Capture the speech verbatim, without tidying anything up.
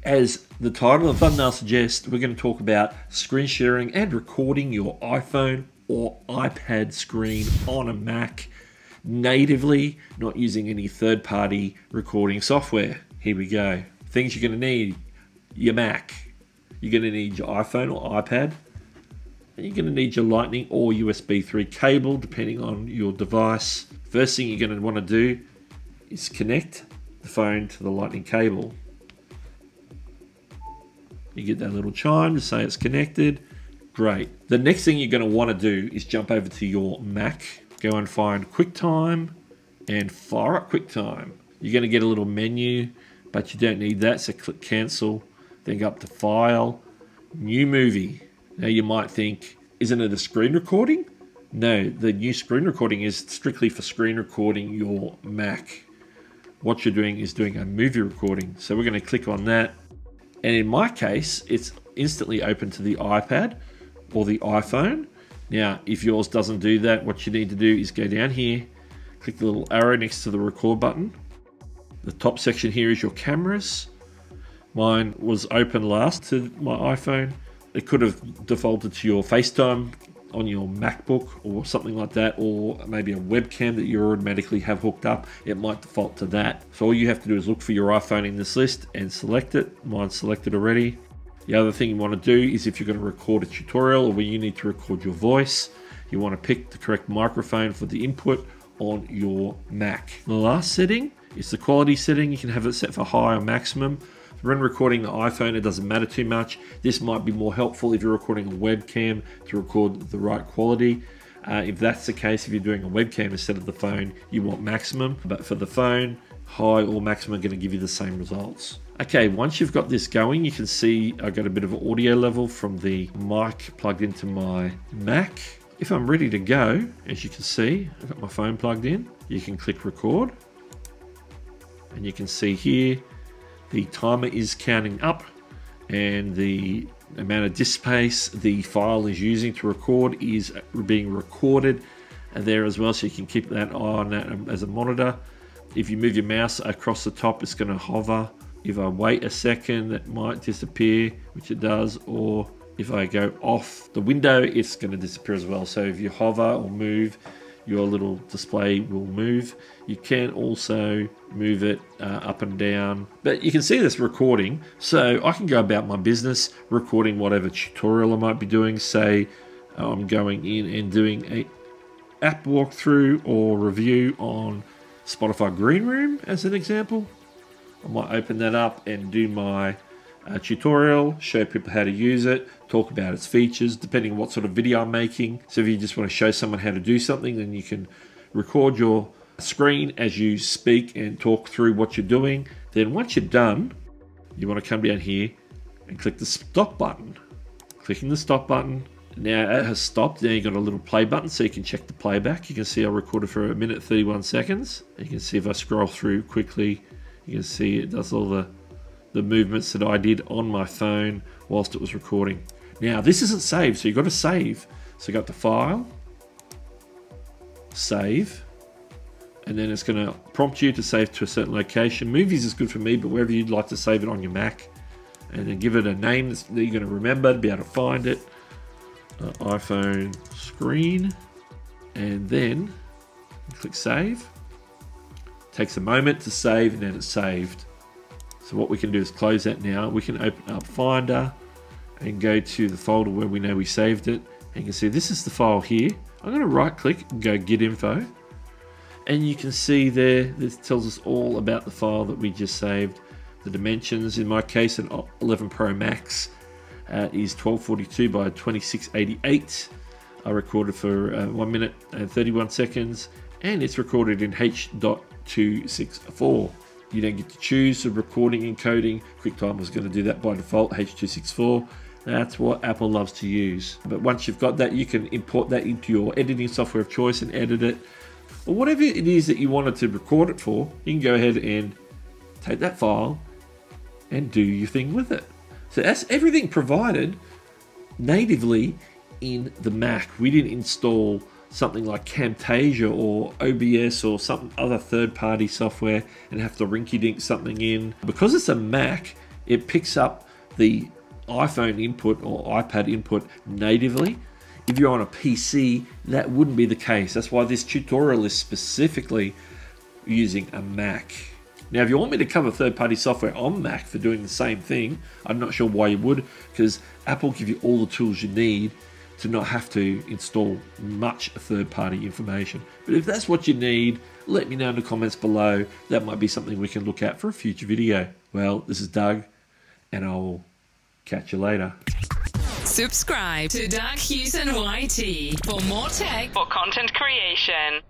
As the title of the thumbnail suggests, we're going to talk about screen sharing and recording your iPhone or iPad screen on a Mac natively, not using any third-party recording software. Here we go. Things you're going to need: your Mac, you're going to need your iPhone or iPad, and you're going to need your Lightning or U S B three cable, depending on your device. First thing you're going to want to do is connect the phone to the Lightning cable. You get that little chime to say it's connected. Great. The next thing you're going to want to do is jump over to your Mac, go and find QuickTime and fire up QuickTime. You're going to get a little menu, but you don't need that, so click cancel, then go up to File, New Movie. Now you might think, isn't it a screen recording? No, the new screen recording is strictly for screen recording your Mac. What you're doing is doing a movie recording. So we're going to click on that. And in my case, it's instantly open to the iPad or the iPhone. Now, if yours doesn't do that, what you need to do is go down here, click the little arrow next to the record button. The top section here is your cameras. Mine was open last to my iPhone. It could have defaulted to your FaceTime on your MacBook or something like that, or maybe a webcam that you automatically have hooked up. It might default to that. So all you have to do is look for your iPhone in this list and select it. Mine's selected already. The other thing you want to do is if you're going to record a tutorial or where you need to record your voice, you want to pick the correct microphone for the input on your Mac. The last setting is the quality setting. You can have it set for high or maximum. When recording the iPhone, it doesn't matter too much. This might be more helpful if you're recording a webcam to record the right quality. Uh, if that's the case, if you're doing a webcam instead of the phone, you want maximum. But for the phone, high or maximum are going to give you the same results. Okay, once you've got this going, you can see I got a bit of an audio level from the mic plugged into my Mac. If I'm ready to go, as you can see, I've got my phone plugged in. You can click record, and you can see here, the timer is counting up and the amount of disk space the file is using to record is being recorded there as well, so you can keep that on that as a monitor. If you move your mouse across the top, it's going to hover. If I wait a second, it might disappear, which it does, or if I go off the window, it's going to disappear as well. So if you hover or move, your little display will move. You can also move it uh, up and down, but you can see this recording. So I can go about my business recording whatever tutorial I might be doing. Say I'm going in and doing a app walkthrough or review on Spotify Green Room as an example. I might open that up and do my Uh, tutorial, show people how to use it, talk about its features, depending on what sort of video I'm making. So if you just want to show someone how to do something, then you can record your screen as you speak and talk through what you're doing. Then once you're done, you want to come down here and click the stop button. Clicking the stop button, now it has stopped. Now you've got a little play button so you can check the playback. You can see I recorded for a minute thirty-one seconds. You can see if I scroll through quickly, you can see it does all the the movements that I did on my phone whilst it was recording. Now this isn't saved, so you've got to save. So you got the file, save, and then it's going to prompt you to save to a certain location. Movies is good for me, but wherever you'd like to save it on your Mac, and then give it a name that you're going to remember to be able to find it. Uh, iPhone screen, and then click save. Takes a moment to save, and then it's saved. So what we can do is close that now. We can open up Finder and go to the folder where we know we saved it. And you can see this is the file here. I'm going to right click and go Get Info. And you can see there, this tells us all about the file that we just saved. The dimensions, in my case, an eleven Pro Max uh, is twelve forty-two by twenty-six eighty-eight. I recorded for uh, one minute and thirty-one seconds, and it's recorded in H two sixty-four. You don't get to choose the recording encoding. QuickTime was going to do that by default, H two sixty-four. That's what Apple loves to use. But once you've got that, you can import that into your editing software of choice and edit it. Or whatever it is that you wanted to record it for, you can go ahead and take that file and do your thing with it. So that's everything provided natively in the Mac. We didn't install something like Camtasia or O B S or some other third-party software and have to rinky-dink something in. Because it's a Mac, it picks up the iPhone input or iPad input natively. If you're on a P C, that wouldn't be the case. That's why this tutorial is specifically using a Mac. Now, if you want me to cover third-party software on Mac for doing the same thing, I'm not sure why you would, because Apple give you all the tools you need to not have to install much third-party information. But if that's what you need, let me know in the comments below. That might be something we can look at for a future video. Well, this is Doug, and I'll catch you later. Subscribe to Doug Hewson Y T for more tech for content creation.